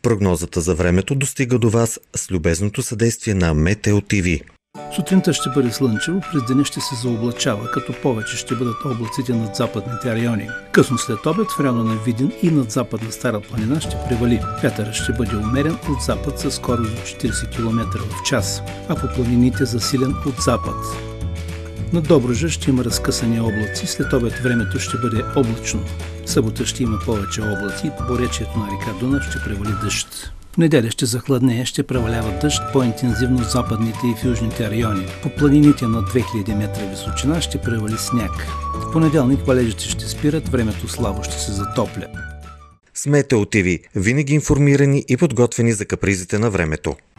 Прогнозата за времето достига до вас с любезното съдействие на Метео ТВ. Сутринта ще бъде слънчево, през деня ще се заоблачава, като повече ще бъдат облаците над западните райони. Късно след обед в района на Видин и над западна Стара планина ще превали. Вятърът ще бъде умерен от запад със скорост до 40 км в час, а по планините засилен от запад. На Добруджа ще има разкъсани облаци, след обед времето ще бъде облачно. В събота ще има повече облаци и по поречието на река Дунав ще превали дъжд. В неделя ще захладнее, ще превалява дъжд по-интензивно в западните и в южните райони. По планините на 2000 метра височина ще превали сняг. В понеделник валежите ще спират, времето слабо ще се затопля. С Метео ТВ винаги информирани и подготвени за капризите на времето.